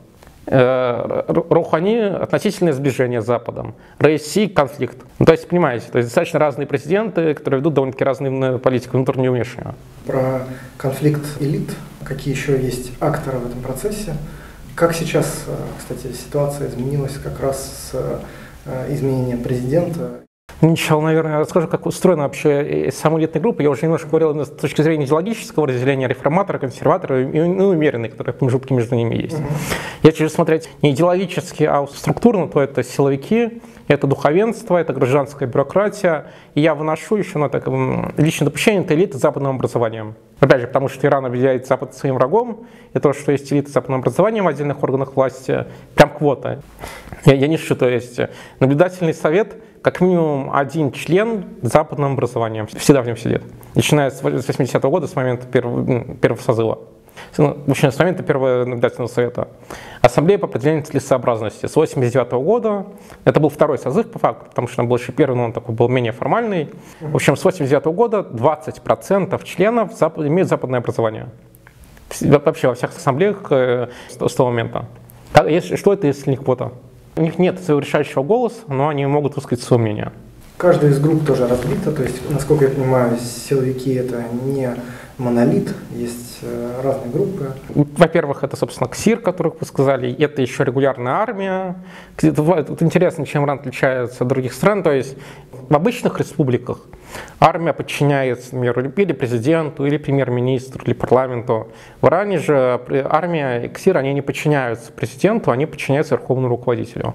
Роухани – относительное сближение с Западом, Раиси – конфликт. Ну, то есть, понимаете, то есть достаточно разные президенты, которые ведут довольно-таки разную политику внутреннего внешнего. Про конфликт элит, какие еще есть акторы в этом процессе? Как сейчас, кстати, ситуация изменилась как раз с изменением президента? Сначала, наверное, я расскажу, как устроена вообще сама элитная группа. Я уже немножко говорил с точки зрения идеологического разделения реформатора, консерватора и ну, умеренные, которые промежутки между ними есть. Uh-huh. Если же смотреть не идеологически, а структурно, то это силовики, это духовенство, это гражданская бюрократия. И я выношу еще на такое личное допущение, это элита с западным образованием. Опять же, потому что Иран объявляет Запад своим врагом, и то, что есть элита с западным образованием в отдельных органах власти, прям квота. Я, я не шучу, то есть наблюдательный совет, как минимум один член с западным образованием всегда в нем сидит, начиная с восьмидесятого года, с момента первого, первого созыва. В общем, с момента первого наблюдательного совета. Ассамблея по определению целесообразности. С восемьдесят девятого года, это был второй созыв по факту, потому что он был еще первый, но он такой был менее формальный. В общем, с восемьдесят девятого года двадцать процентов членов имеют западное образование. Вообще во всех ассамблеях с того момента. Что это, если не квота? У них нет своего решающего голоса, но они могут высказать свое мнение. Каждая из групп тоже разбита, то есть, насколько я понимаю, силовики — это не монолит, есть разные группы. Во-первых, это, собственно, КСИР, которых вы сказали, это еще регулярная армия. Тут интересно, чем Иран отличается от других стран, то есть в обычных республиках армия подчиняется, например, или президенту, или премьер-министру, или парламенту. В Иране же армия и КСИР, они не подчиняются президенту, они подчиняются верховному руководителю.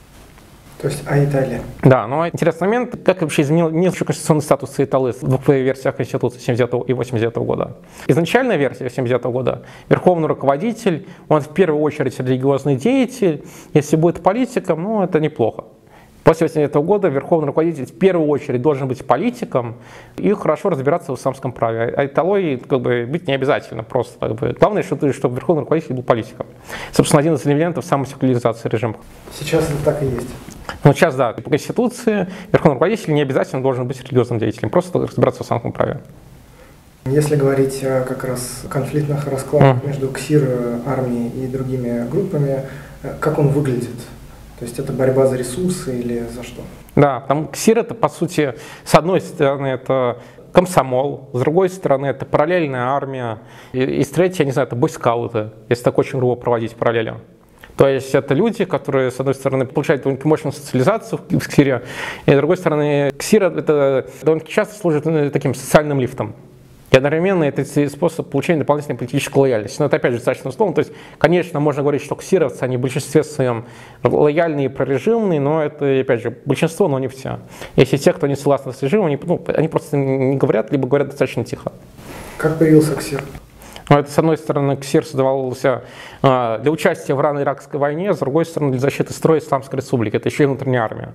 То есть Айтали. Да, но интересный момент, как вообще изменился конституционный статус Айталы в двух версиях Конституции семьдесят девятого и восемьдесят девятого года. Изначальная версия семьдесят девятого года, верховный руководитель, он в первую очередь религиозный деятель, если будет политиком, ну это неплохо. После восемьдесят девятого года верховный руководитель в первую очередь должен быть политиком и хорошо разбираться в исламском праве. Айталой как бы быть не обязательно, просто как бы. Главное, чтобы, чтобы верховный руководитель был политиком. Собственно, один из элементов самосекуляризации режима. Сейчас это так и есть. Ну, сейчас, да, по Конституции верховный руководитель не обязательно должен быть религиозным деятелем, просто разбираться в исламском праве. Если говорить о как раз конфликтных раскладах mm. между КСИР, армией и другими группами, как он выглядит? То есть это борьба за ресурсы или за что? Да, потому что КСИР это, по сути, с одной стороны, это комсомол, с другой стороны, это параллельная армия, и, и с третьей, я не знаю, это бойскауты, если так очень грубо проводить параллели. То есть это люди, которые, с одной стороны, получают довольно мощную социализацию в КСИРе, и с другой стороны, КСИР это довольно часто служит таким социальным лифтом. И одновременно это способ получения дополнительной политической лояльности. Но это опять же достаточно условно. То есть, конечно, можно говорить, что ксировцы, они в большинстве своем лояльные и прорежимные, но это, опять же, большинство, но не все. Если те, кто не согласны с режимом, они, ну, они просто не говорят, либо говорят достаточно тихо. Как появился КСИР? Ну, это, с одной стороны, КСИР создавался э, для участия в ирано-иракской войне, с другой стороны, для защиты строя Исламской Республики. Это еще и внутренняя армия.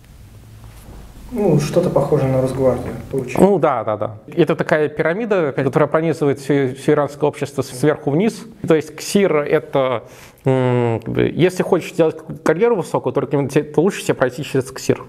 Ну, что-то похожее на Росгвардию получилось. Ну да, да, да. Это такая пирамида, которая пронизывает все, все иранское общество сверху вниз. То есть КСИР это, если хочешь сделать карьеру высокую, то, то лучше себе пройти через КСИР.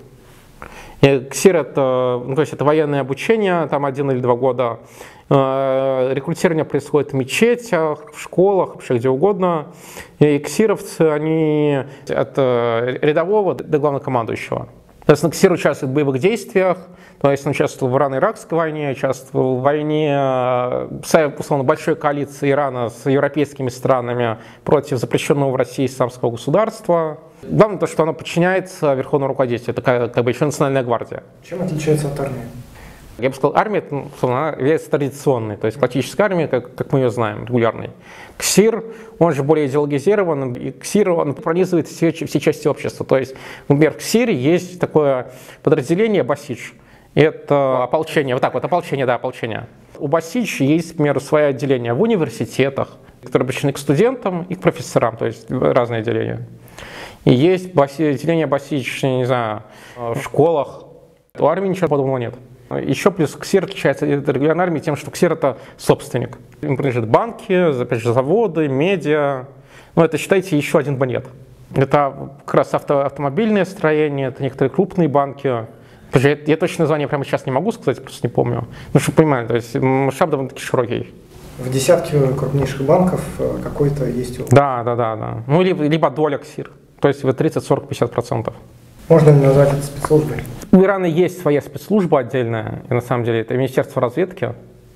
И КСИР это, ну, то есть это военное обучение, там один или два года. Рекрутирование происходит в мечетях, в школах, вообще где угодно. И КСИРовцы, они от рядового до главнокомандующего. Соответственно, КСИР участвует в боевых действиях, то есть он участвовал в ирано-иракской войне, участвовал в войне, условно, большой коалиции Ирана с европейскими странами против запрещенного в России исламского государства. Главное то, что оно подчиняется верховному руководителю, это как, как бы еще национальная гвардия. Чем отличается от армии? Я бы сказал, армия, она является традиционной, то есть классическая армия, как, как мы ее знаем, регулярной. КСИР, он же более идеологизирован, и КСИР, он пронизывает все, все части общества. То есть, например, в КСИРе есть такое подразделение Басидж. Это ополчение, вот так вот, ополчение, да, ополчение. У Басидж есть, например, свое отделение в университетах, которые обращены к студентам и к профессорам, то есть разные отделения. И есть отделение Басидж, не знаю, в школах. У армии ничего подобного нет. Еще плюс КСИР отличается от регулярной армии тем, что КСИР это собственник. Им принадлежат банки, опять же, заводы, медиа. Ну, это, считайте, еще один банет. Это как раз авто, автомобильное строение, это некоторые крупные банки. Я, я точно название прямо сейчас не могу сказать, просто не помню. Ну, чтобы понимали, то есть масштаб довольно-таки широкий. В десятке крупнейших банков какой-то есть? Да, да, да, да. Ну, либо, либо доля КСИР. То есть тридцать, сорок, пятьдесят процентов. Можно ли назвать это спецслужбой? У Ирана есть своя спецслужба отдельная, и на самом деле это Министерство разведки.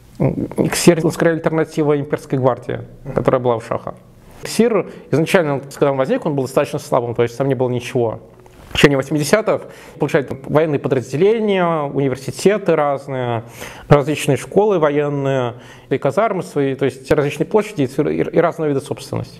КСИР, скорее, альтернатива имперской гвардии, которая была у Шаха. КСИР изначально, когда он возник, он был достаточно слабым, то есть там не было ничего. В течение восьмидесятых получают военные подразделения, университеты разные, различные школы военные, и казармы свои, то есть различные площади и разные виды собственности.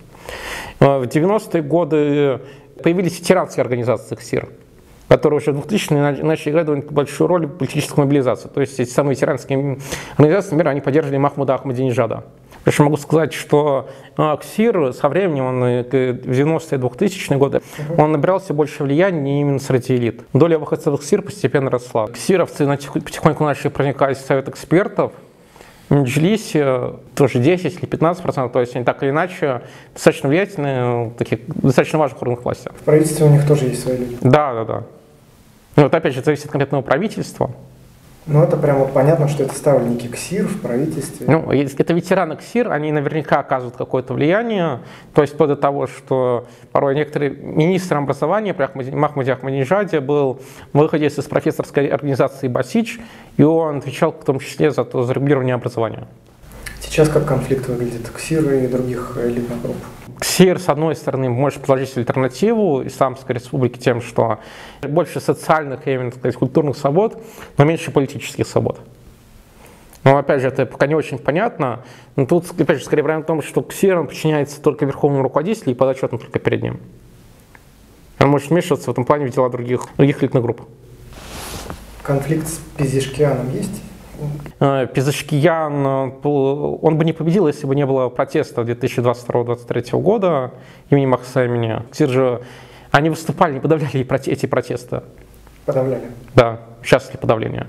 В девяностые годы появились ветеранские организации КСИР, которые уже в двухтысячные начали играть довольно большую роль в политической мобилизации. То есть эти самые ветеранские организации, например, они поддерживали Махмуда Ахмадинежада. Причем могу сказать, что КСИР со временем, он в девяностые и двухтысячные годы, он набирал все больше влияния именно среди элит. Доля выходцев КСИР постепенно росла. КСИРовцы потихоньку начали проникать в совет экспертов. В Меджлисе тоже десять или пятнадцать процентов, то есть они так или иначе достаточно влиятельные, таких достаточно важных органов власти. В правительстве у них тоже есть свои люди? Да, да, да. И вот опять же, это зависит от конкретного правительства. Ну, это прям вот понятно, что это ставленники КСИР в правительстве. Ну, это ветераны КСИР, они наверняка оказывают какое-то влияние, то есть вплоть до того, что порой некоторые министры образования, при Махмуде Ахмадинежаде, был выходец из профессорской организации БАСИЧ, и он отвечал в том числе за, то, за регулирование образования. Сейчас как конфликт выглядит КСИР и других элитных групп? КСИР, с одной стороны, может предложить альтернативу Исламской Республике тем, что больше социальных и, именно, так сказать, культурных свобод, но меньше политических свобод. Но, опять же, это пока не очень понятно. Но тут, опять же, скорее проблема в том, что КСИР он подчиняется только верховному руководителю и подотчетно только перед ним. Он может вмешиваться в этом плане в дела других, других элитных групп. Конфликт с Пезешкианом есть? Пезешкиян, он бы не победил, если бы не было протеста две тысячи двадцать второго — две тысячи двадцать третьего года имени Махса Амини. КСИР же, они выступали, не подавляли эти протесты. Подавляли? Да, участвовали в подавлении.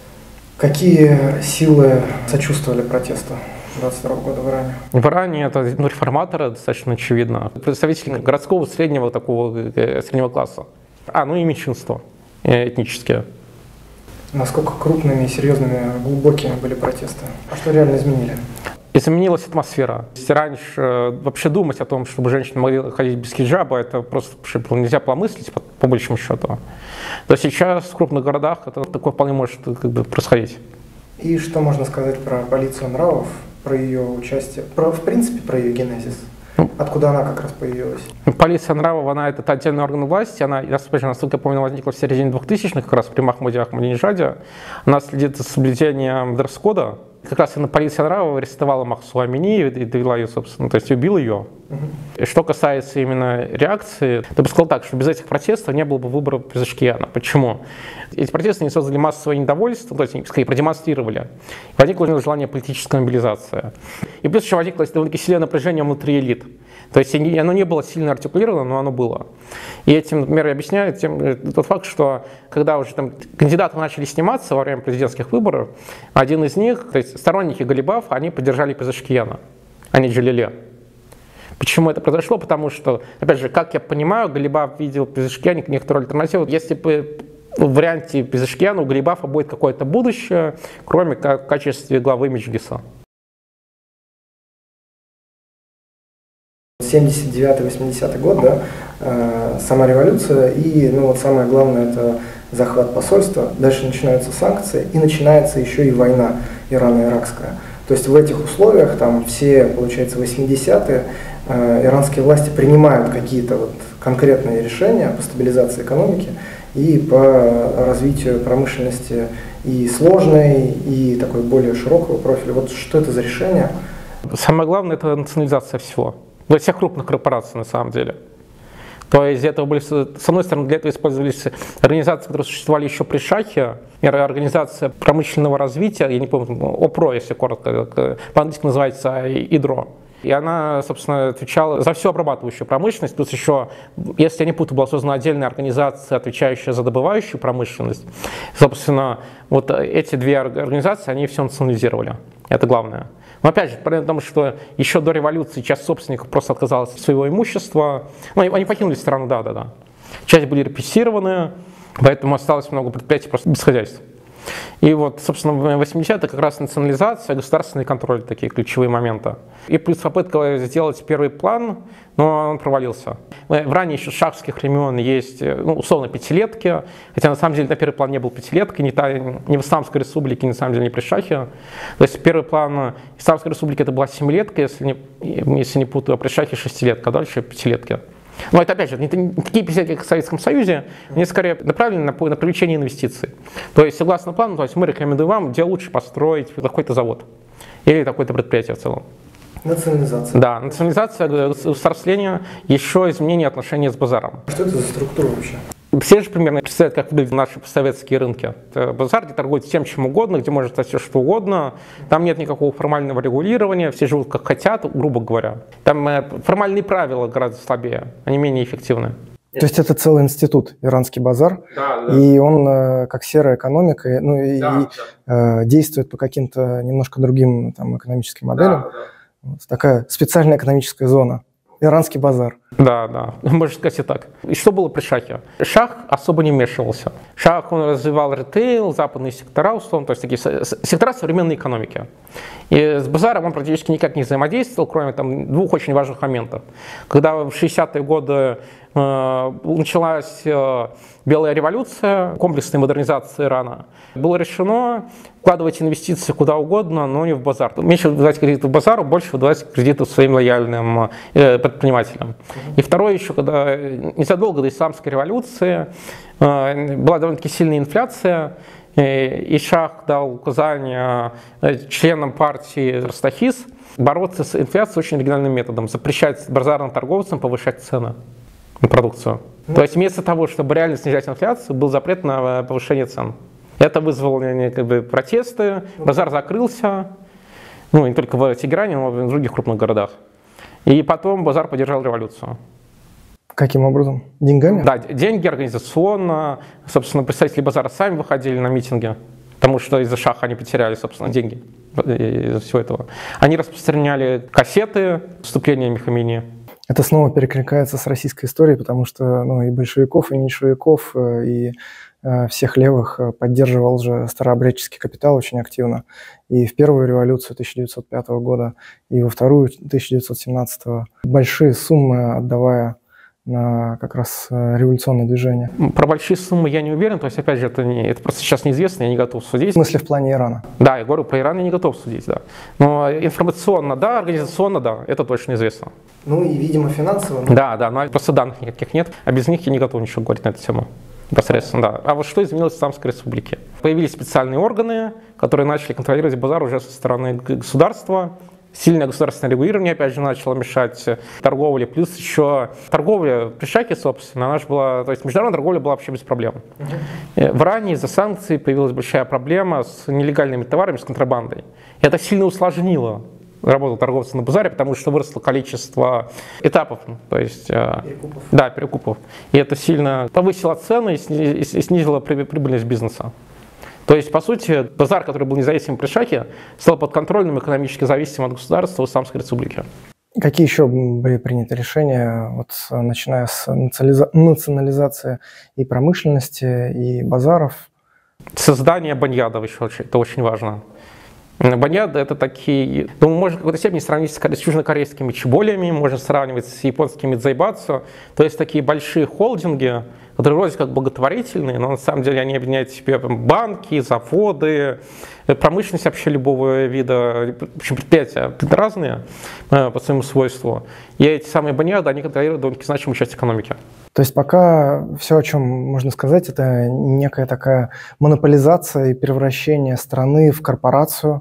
Какие силы сочувствовали протесту двадцать второго года в Иране? В Иране это ну, реформаторы, достаточно очевидно. Представители городского среднего такого среднего класса. А, ну и меньшинство этнические. Насколько крупными, серьезными, глубокими были протесты? А что реально изменили? Изменилась атмосфера. Если раньше вообще думать о том, чтобы женщины могли ходить без хиджаба, это просто нельзя помыслить, по, по большему счету, то сейчас в крупных городах это такое вполне может как бы происходить. И что можно сказать про полицию нравов, про ее участие, про, в принципе, про ее генезис? Откуда она как раз появилась? Полиция нравов, она это отдельный орган власти, она, насколько я помню, возникла в середине двухтысячных, как раз при Махмуде Ахмадинежаде. Она следит за соблюдением дресс-кода. Как раз именно полиция нравов арестовала Махсу Амини и довела ее, собственно, то есть убила ее. Угу. И что касается именно реакции, то я бы сказал так, что без этих протестов не было бы выбора Пезешкияна. Почему? Эти протесты не создали массовое недовольство, то есть они, скорее, продемонстрировали. Возникло желание политической мобилизации. И плюс еще возникло довольно-таки сильное напряжение внутри элит. То есть оно не было сильно артикулировано, но оно было. И этим, например, я объясняю тем, тот факт, что когда уже там кандидаты начали сниматься во время президентских выборов, один из них, то есть сторонники Галибаф, они поддержали Пезешкияна, а не Джалиле. Почему это произошло? Потому что, опять же, как я понимаю, Галибаф видел в Пезешкияне некоторую альтернативу. Если бы в варианте Пезешкияна у Галибафа будет какое-то будущее, кроме как в качестве главы Меджлиса. семьдесят девятый — восьмидесятый год, да, э, сама революция, и, ну, вот самое главное, это захват посольства, дальше начинаются санкции, и начинается еще и война ирано-иракская. То есть в этих условиях, там, все, получается, восьмидесятые, э, иранские власти принимают какие-то вот конкретные решения по стабилизации экономики и по развитию промышленности и сложной, и такой более широкого профиля. Вот что это за решение? Самое главное – это национализация всего. Для всех крупных корпораций, на самом деле. То есть для этого были, с одной стороны, для этого использовались организации, которые существовали еще при Шахе, организация промышленного развития, я не помню, ОПРО, если коротко, по-английски называется ИДРО. И она, собственно, отвечала за всю обрабатывающую промышленность, плюс еще, если я не путаю, была создана отдельная организация, отвечающая за добывающую промышленность. Собственно, вот эти две организации, они все национализировали. Это главное. Но опять же, проблема в том, что еще до революции часть собственников просто отказалась от своего имущества. Ну, они покинули страну, да-да-да. Часть были репрессированы, поэтому осталось много предприятий просто без хозяйства. И вот, собственно, в восьмидесятые как раз национализация, государственный контроль, такие ключевые моменты. И плюс попытка сделать первый план, но он провалился. В Иране еще с шахских времен есть, ну, условно, пятилетки, хотя на самом деле на первый план не был пятилеткой, ни, та, ни в Исламской республике, ни на самом деле не при Шахе. То есть первый план Исламской республики это была семилетка, если не, если не путаю, а при Шахе шестилетка, а дальше пятилетки. Но это, опять же, не такие пятилетки, как в Советском Союзе, они скорее направлены на, на привлечение инвестиций. То есть, согласно плану, то есть мы рекомендуем вам, где лучше построить какой-то завод или какое-то предприятие в целом. Национализация. Да, национализация, государствление, еще изменение отношений с базаром. Что это за структура вообще? Все же примерно представляют, как выглядят наши советские рынки. Это базар, где торгуют всем, чем угодно, где может стать все, что угодно. Там нет никакого формального регулирования, все живут как хотят, грубо говоря. Там формальные правила гораздо слабее, они менее эффективны. То есть это целый институт, иранский базар, да, да. И он как серая экономика, ну, и, да, и да. действует по каким-то немножко другим там, экономическим моделям. Да, да. Вот такая специальная экономическая зона. Иранский базар. Да, да, можно сказать и так. И что было при шахе? Шах особо не вмешивался. Шах, он развивал ритейл, западные сектора, условно, то есть такие сектора современной экономики. И с базаром он практически никак не взаимодействовал, кроме там, двух очень важных моментов. Когда в шестидесятые годы э, началась э, Белая революция, комплексная модернизация Ирана, было решено вкладывать инвестиции куда угодно, но не в базар. Меньше выдавать кредиты в базару, больше выдавать кредиты своим лояльным э, предпринимателям. И второе еще, когда незадолго до исламской революции э, была довольно-таки сильная инфляция, э, и шах дал указание э, членам партии Растахис бороться с инфляцией очень оригинальным методом, запрещать базарным торговцам повышать цены на продукцию. Mm-hmm. То есть вместо того, чтобы реально снижать инфляцию, был запрет на повышение цен. Это вызвало как бы, протесты, базар закрылся, ну не только в Тегеране, но и в других крупных городах. И потом базар поддержал революцию. Каким образом? Деньгами? Да, деньги организационно. Собственно, представители базара сами выходили на митинги, потому что из-за шаха они потеряли, собственно, деньги из-за всего этого. Они распространяли кассеты с выступлениями Хамини. Это снова перекликается с российской историей, потому что ну, и большевиков, и меньшевиков, и всех левых поддерживал же старообрядческий капитал очень активно. И в первую революцию тысяча девятьсот пятого года, и во вторую тысяча девятьсот семнадцатого большие суммы отдавая на как раз революционное движение. Про большие суммы я не уверен, то есть опять же это, не, это просто сейчас неизвестно, я не готов судить. В смысле в плане Ирана? Да, я говорю про Иран, я не готов судить, да. Но информационно да, организационно да, это точно известно. Ну и видимо финансово. Да, да, но просто данных никаких нет, а без них я не готов ничего говорить на эту тему. Непосредственно, да. А вот что изменилось в Исламской Республике? Появились специальные органы, которые начали контролировать базар уже со стороны государства. Сильное государственное регулирование, опять же, начало мешать торговле. Плюс еще торговля при шахе, собственно, она же была, то есть международная торговля была вообще без проблем. Uh-huh. В Иране из-за санкций появилась большая проблема с нелегальными товарами, с контрабандой. И это сильно усложнило работу торговцев на базаре, потому что выросло количество этапов, то есть перекупов. Да, перекупов. И это сильно повысило цены и снизило прибыльность бизнеса. То есть, по сути, базар, который был независимым при шахе, стал подконтрольным, экономически зависимым от государства в Исламской Республике. Какие еще были приняты решения, вот, начиная с национализации и промышленности, и базаров? Создание баньядов еще очень, это очень важно. Баньяды — это такие, ну, можно в какой-то степени сравнить с южнокорейскими чеболями, можно сравнивать с японскими дзайбацу, то есть такие большие холдинги, которые вроде как благотворительные, но на самом деле они объединяют в себе банки, заводы, промышленность вообще любого вида, в общем, предприятия разные по своему свойству. И эти самые баньяды, они контролируют довольно-таки значимую часть экономики. То есть пока все, о чем можно сказать, это некая такая монополизация и превращение страны в корпорацию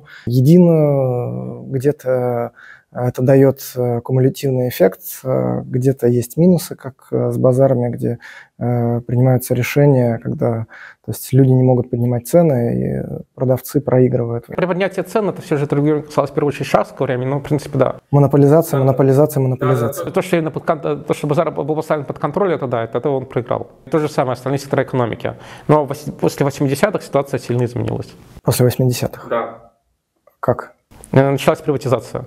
единую, где-то это дает кумулятивный эффект, где-то есть минусы, как с базарами, где э, принимаются решения, когда то есть люди не могут поднимать цены, и продавцы проигрывают. При поднятии цен это все же касалось в первую очередь шахского времени, но в принципе да. Монополизация, монополизация, монополизация. Да, да, да. То, что, именно под, то, что базар был поставлен под контроль, это да, это, это он проиграл. То же самое остальные секторы экономики. Но после восьмидесятых ситуация сильно изменилась. После восьмидесятых? Да. Как? Началась приватизация.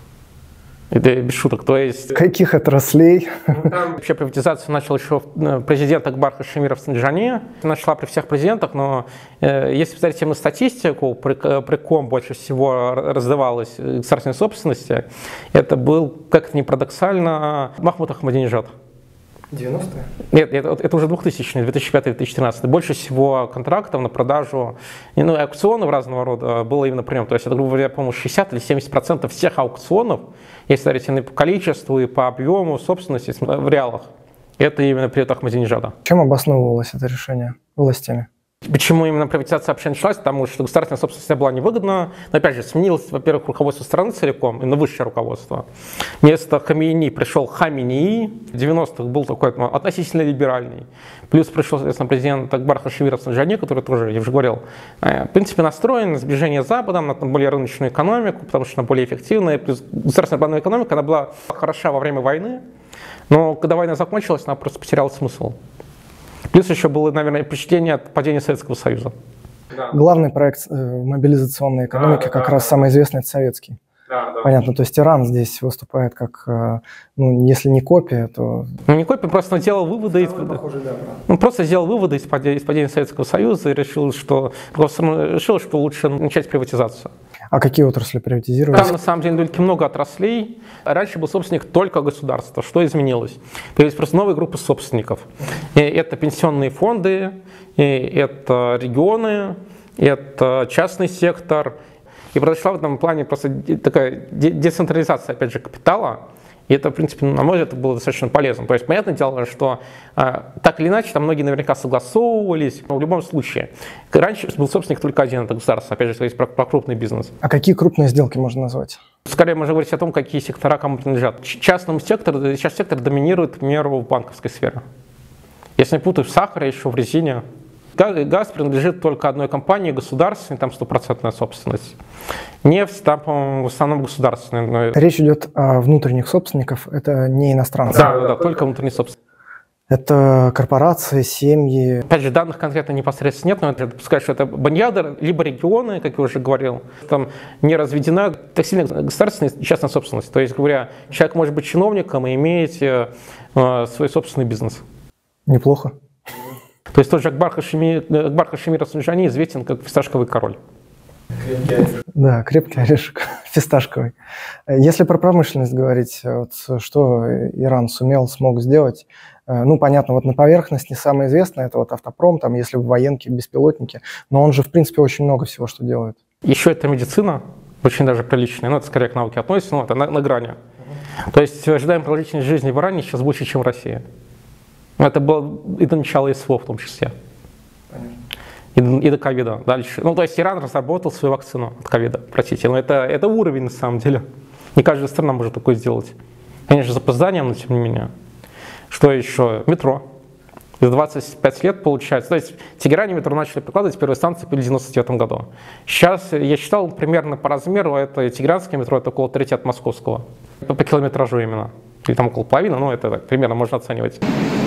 Это без шуток, то есть... Каких отраслей? Ну, там вообще приватизацию начал еще президент Акбар Хашемиров в Санджане. Начала при всех президентах, но э, если посмотреть на статистику, при, при ком больше всего раздавалось государственной собственности, это был, как-то не парадоксально, Махмуд Ахмадинежад. девяностые? Нет, это, это уже двухтысячные, две тысячи пятый — две тысячи тринадцатый. Больше всего контрактов на продажу, ну, и аукционов разного рода было именно при нем. То есть это, грубо говоря, по-моему, шестьдесят или семьдесят процентов всех аукционов, если смотреть и по количеству, и по объему собственности в реалах, это именно при Ахмадинежада. Чем обосновывалось это решение властями? Почему именно приватизация вообще началась? Потому что государственная собственность была невыгодна. Но опять же, сменилось, во-первых, руководство страны целиком, именно высшее руководство. Вместо Хамини пришел Хаминии. В девяностых был такой ну, относительно либеральный. Плюс пришел, соответственно, президент Акбар Хашемиров в Санджане, который тоже, я уже говорил, в принципе, настроен на сближение с Западом, на более рыночную экономику, потому что она более эффективная. Плюс государственная плановая экономика, она была хороша во время войны. Но когда война закончилась, она просто потеряла смысл. Плюс еще было, наверное, впечатление от падения Советского Союза. Да. Главный проект э, мобилизационной экономики, да, как да, раз да. самый известный, это советский. Да, да. Понятно, то есть Иран здесь выступает как, ну, если не копия, то... Ну, не копия, просто сделал выводы, из... похоже, да, ну, просто сделал выводы из падения, из падения Советского Союза и решил, что, решил, что лучше начать приватизацию. А какие отрасли приватизировались? Там, на самом деле, довольно много отраслей. Раньше был собственник только государства. Что изменилось? Появились просто новые группы собственников. И это пенсионные фонды, и это регионы, это частный сектор. И произошла в этом плане просто такая децентрализация, опять же, капитала. И это, в принципе, на мой взгляд, было достаточно полезно. То есть, понятное дело, что э, так или иначе, там многие наверняка согласовывались. Но в любом случае, раньше был собственник только один, это государство. Опять же, если про, про крупный бизнес. А какие крупные сделки можно назвать? Скорее, можно говорить о том, какие сектора кому принадлежат. Частному сектору, сейчас сектор доминирует, к примеру, в банковской сфере. Если не путаю, в сахаре, еще в резине. Газ принадлежит только одной компании, государственной, там стопроцентная собственность. Нефть, там, по-моему, в основном государственная. Речь идет о внутренних собственниках, это не иностранцы. Да, да, да, только внутренние собственники. Это корпорации, семьи. Опять же, данных конкретно непосредственно нет, но я допускаю, что это баньяды, либо регионы, как я уже говорил, там не разведена так сильно государственная и частная собственность. То есть, говоря, человек может быть чиновником и иметь э, свой собственный бизнес. Неплохо. То есть тот же Акбар Хашеми, Акбар Хашеми Рафсанджани известен как фисташковый король. Крепкий орешек. Да, крепкий орешек, фисташковый. Если про промышленность говорить, вот, что Иран сумел, смог сделать, ну, понятно, вот на поверхности самое известное, это вот автопром, там, если в военке, беспилотники, но он же, в принципе, очень много всего что делает. Еще это медицина, очень даже приличная, но это скорее к науке относится, но это на, на грани. Uh-huh. То есть ожидаем продолжительность жизни в Иране сейчас больше, чем в России. Это было и до начала СВО в том числе. И, и до ковида. Дальше. Ну, то есть Иран разработал свою вакцину от ковида, простите. Но это, это уровень на самом деле. Не каждая страна может такое сделать. Конечно, с запозданием, но тем не менее. Что еще? Метро. За двадцать пять лет получается. То есть в Тегеране метро начали прикладывать, первые станции были в девяносто девятом году. Сейчас, я считал, примерно по размеру, это тегеранское метро, это около трети от московского. По, по километражу именно. Или там около половины, но это так, примерно можно оценивать.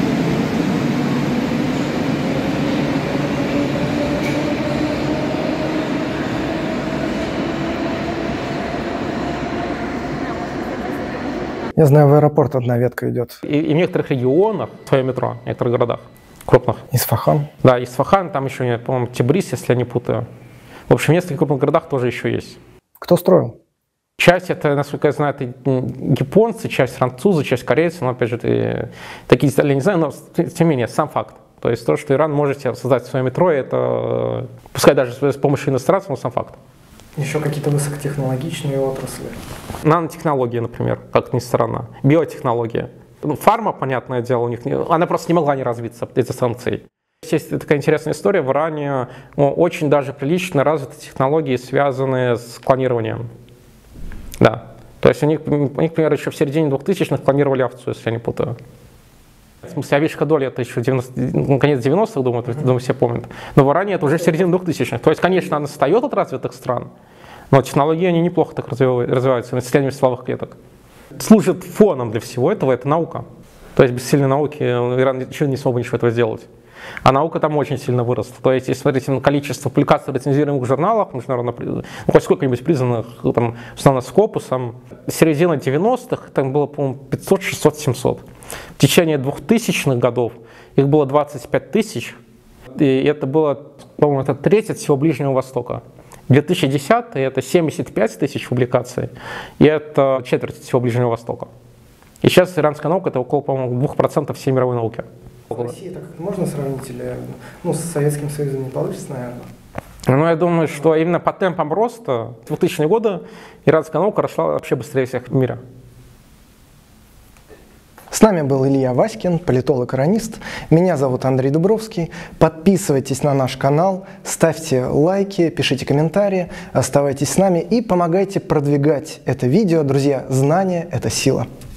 Я знаю, в аэропорт одна ветка идет. И, и в некоторых регионах свое метро, в некоторых городах крупных. Исфахан? Да, Исфахан, там еще, по-моему, Тибрис, если я не путаю. В общем, в нескольких крупных городах тоже еще есть. Кто строил? Часть, это, насколько я знаю, это японцы, часть французы, часть корейцы, но, опять же, это, такие детали я не знаю, но, тем не менее, сам факт. То есть то, что Иран может создать свое метро, это, пускай даже с помощью иностранцев, но сам факт. Еще какие-то высокотехнологичные отрасли. Нанотехнологии, например, как ни странно. Биотехнология. Ну, фарма, понятное дело, у них не, она просто не могла не развиться из-за санкций. Есть такая интересная история. В Иране очень даже прилично развиты технологии, связанные с клонированием. Да. То есть у них, у них, например, еще в середине двухтысячных клонировали овцу, если я не путаю. В смысле, овечка Долли это еще девяносто, ну, конец девяностых, думаю, думаю, все помнят. Но в Иране это уже середина двухтысячных. То есть, конечно, она отстает от развитых стран, но технологии они неплохо так развиваются, исследование стволовых клеток. Служит фоном для всего этого, это наука. То есть без сильной науки Иран ничего не смог бы ничего этого сделать. А наука там очень сильно выросла. То есть, если смотрите на количество публикаций в рецензируемых журналах, международно, ну, хоть сколько-нибудь признанных, там, основно Скопусом, середина девяностых, там было, по-моему, пятьсот, шестьсот, семьсот. В течение двухтысячных годов их было двадцать пять тысяч, и это было, по-моему, это треть от всего Ближнего Востока. две тысячи десятый это семьдесят пять тысяч публикаций, и это четверть от всего Ближнего Востока. И сейчас иранская наука это около, по-моему, двух процентов всей мировой науки. С Россией так можно сравнить или ну, с Советским Союзом не получится, наверное? Ну, я думаю, что именно по темпам роста в двухтысячные годы иранская наука росла вообще быстрее всех в мире. С нами был Илья Васькин, политолог-иронист. Меня зовут Андрей Дубровский. Подписывайтесь на наш канал, ставьте лайки, пишите комментарии, оставайтесь с нами и помогайте продвигать это видео. Друзья, знание – это сила.